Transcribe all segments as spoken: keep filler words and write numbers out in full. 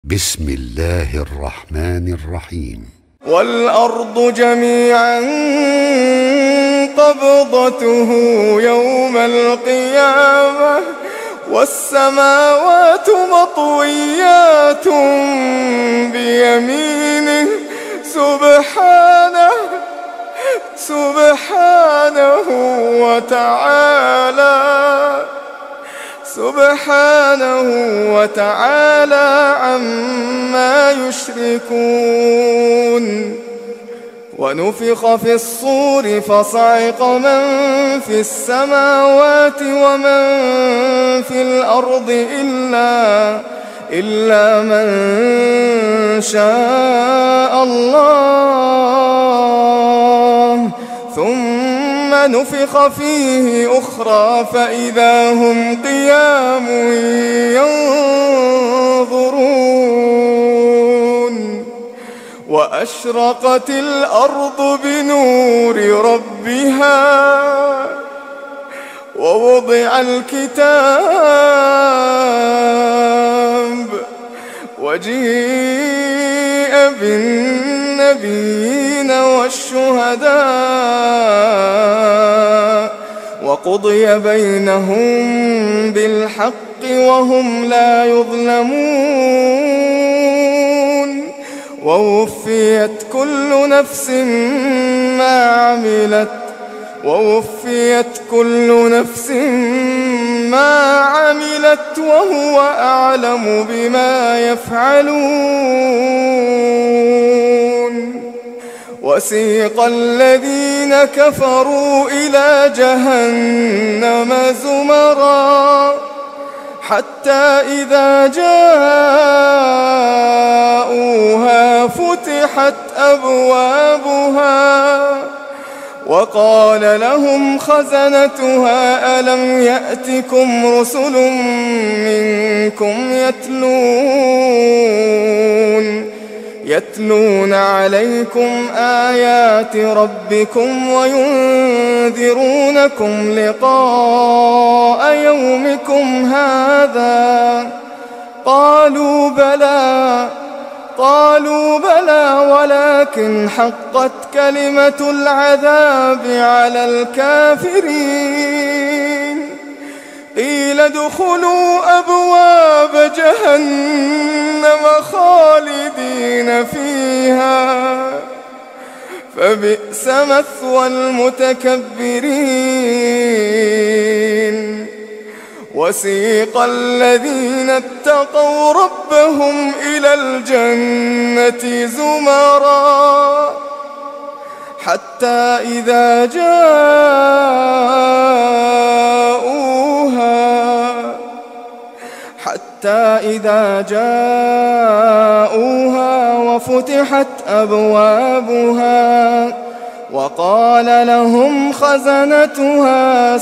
بسم الله الرحمن الرحيم. والأرض جميعا قبضته يوم القيامة والسماوات مطويات بيمينه سبحانه سبحانه وتعالى سبحانه وتعالى عما يشركون. ونفخ في الصور فصعق من في السماوات ومن في الأرض إلا, إلا من شاء الله ثم نفخ فيه أخرى فإذا هم قيام ينظرون. وأشرقت الأرض بنور ربها ووضع الكتاب وجيء بالنبيين والشهداء وقضي بينهم بالحق وهم لا يظلمون. ووفيت كل نفس ما عملت ووفيت كل نفس ما عملت وهو أعلم بما يفعلون. وسيق الذين كفروا إلى جهنم زمرا حتى إذا جاءوها فتحت أبوابها وقال لهم خزنتها ألم يأتكم رسل منكم يتلون يتلون عليكم آيات ربكم وينذرونكم لقاء يومكم هذا قالوا بلى قالوا بلى ولكن حقت كلمة العذاب على الكافرين. قيل ادخلوا أبواب جهنم خالدين فيها فبئس مثوى المتكبرين. وسيق الذين اتقوا ربهم إلى الجنة زمرا حتى إذا جاءوها حتى إذا جاءوها وفتحت أبوابها وقال لهم خزنتها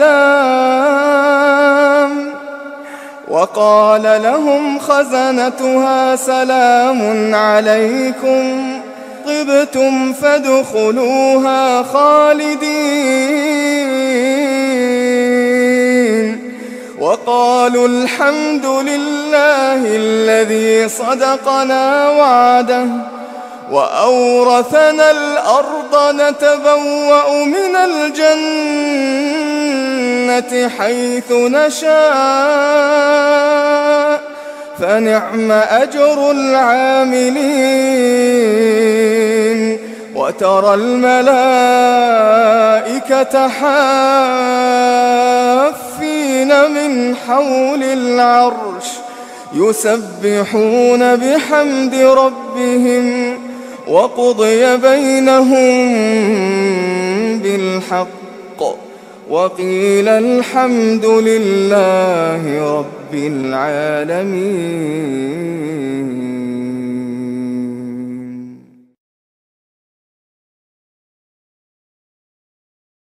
سلام وقال لهم خزنتها سلام عليكم طبتم فادخلوها خالدين. وقالوا الحمد لله الذي صدقنا وعده وأورثنا الأرض نتبوأ من الجنة حيث نشاء فنعم أجر العاملين. وترى الملائكة حافين من حول العرش يسبحون بحمد ربهم وقضي بينهم بالحق وقيل الحمد لله رب العالمين.